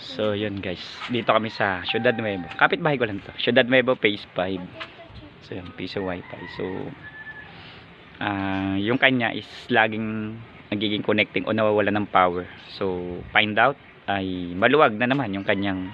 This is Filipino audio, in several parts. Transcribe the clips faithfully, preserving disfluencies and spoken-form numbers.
So yun guys, dito kami sa Ciudad Nuevo. Kapitbahay ko lang to. Ciudad Nuevo phase five. So yung piso wifi. So uh, yung kanya is laging nagiging connecting o nawawala ng power. So find out ay maluwag na naman yung kanyang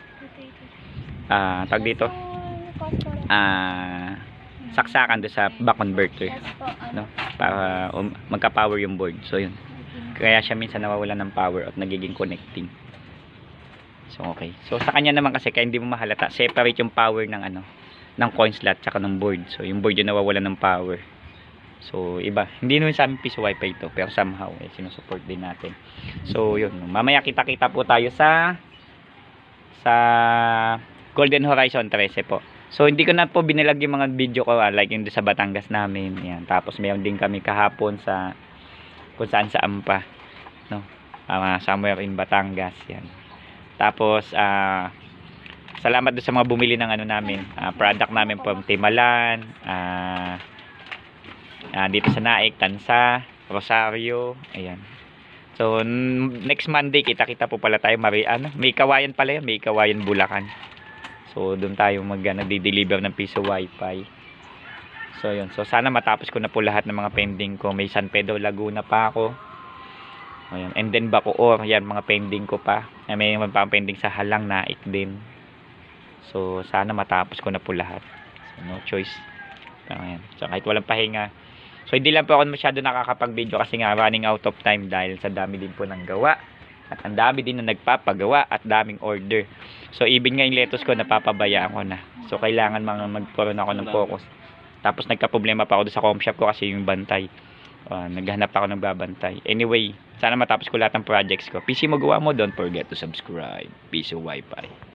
uh, tag dito. Ah, uh, saksakan do sa back converter, no? Para um, magka-power yung board. So yun. Kaya siya minsan nawawala ng power at nagiging connecting. So okay. So sa kanya naman kasi kaya hindi mo mahalata, separate yung power ng ano, ng coin slot tsaka ng board. So yung board yung nawawala ng power. So iba. Hindi naman sa aming piso wifi ito, pero somehow eh sinusupport din natin. So yun, mamaya kita-kita po tayo sa sa Golden Horizon thirteen po. So hindi ko na po binilag yung mga video ko, ah, like yung sa Batangas namin. Yan. Tapos mayroon din kami kahapon sa kung saan saan pa, no? Uh, somewhere in Batangas, yan. Tapos uh, salamat doon sa mga bumili ng ano namin, uh, product namin from Timalan, uh, uh, dito sa Naik, Tansa, Rosario, ayan. So next Monday kita-kita po pala tayo, Mari, ano, may Kawayan pala yun, may Kawayan Bulacan. So doon tayo mag uh, nagde-deliver ng piso wifi. So yun, so sana matapos ko na po lahat ng mga pending ko. May San Pedro Laguna pa ako. Ayan. And then Bacoor, yan mga pending ko pa. May mga pa pending sa Halang, Naik din. So sana matapos ko na po lahat. So no choice. Ayan. So kahit walang pahinga. So hindi lang po ako masyado nakakapag-video kasi nga running out of time dahil sa dami din po ng gawa. At ang dami din na nagpapagawa at daming order. So even nga yung lettuce ko napapabayaan ko na. So kailangan mga magkaroon ako ng focus. Tapos nagka-problema pa ako doon sa com shop ko kasi yung bantay. Uh, naghahanap ako ng babantay. Anyway, sana matapos ko lahat ng projects ko. P C mo gawa mo, don't forget to subscribe. Piso wifi.